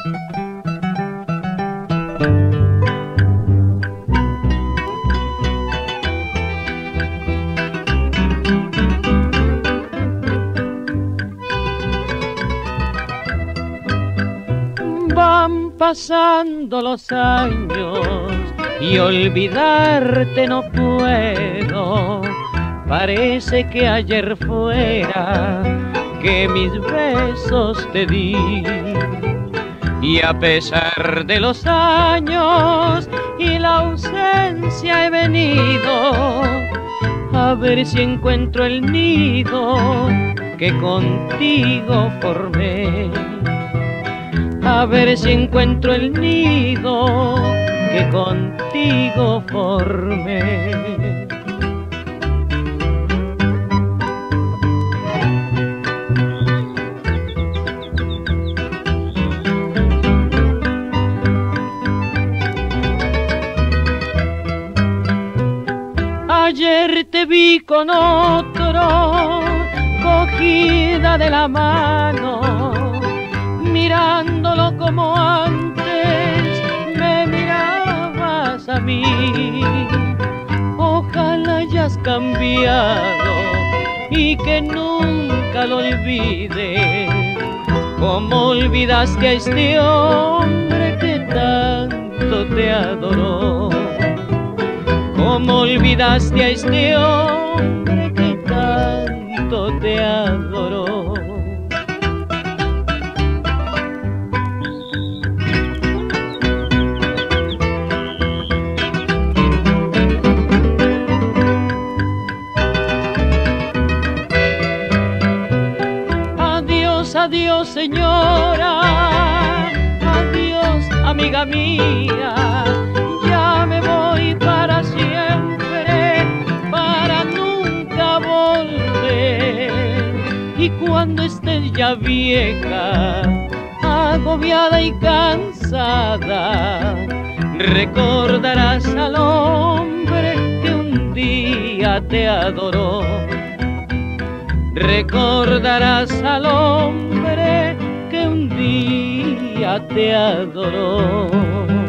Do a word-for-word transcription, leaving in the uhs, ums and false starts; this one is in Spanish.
Van pasando los años y olvidarte no puedo. Parece que ayer fuera que mis besos te di. Y a pesar de los años y la ausencia he venido a ver si encuentro el nido que contigo formé. A ver si encuentro el nido que contigo formé. Ayer te vi con otro, cogida de la mano, mirándolo como antes me mirabas a mí. Ojalá hayas cambiado y que nunca lo olvides, como olvidaste a este hombre que tanto te adoró. Como olvidaste a este hombre que tanto te adoró. Adiós, adiós, señora, adiós, amiga mía, ya me voy para siempre, para nunca volver. Y cuando estés ya vieja, agobiada y cansada, recordarás al hombre que un día te adoró. Recordarás al hombre que un día te adoró.